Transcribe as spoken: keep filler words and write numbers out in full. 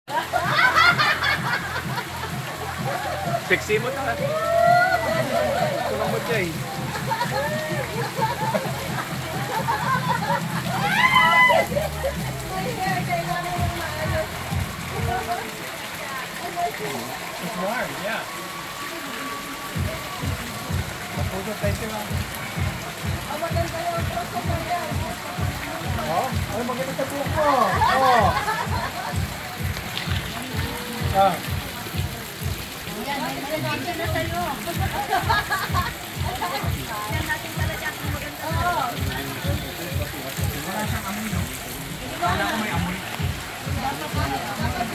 Sexy mo na. Tulong mo siya eh. It's warm, yeah. Mapudo tayo sila. Ang maganda yung troso mo yan. Oh, ay maganda sa buhok mo. Oh. Ah. Yan, may maganda na sa'yo. Yan natin talaga ang maganda. Oo. Wala siyang amoy, no? Wala ko may amoy. Dapat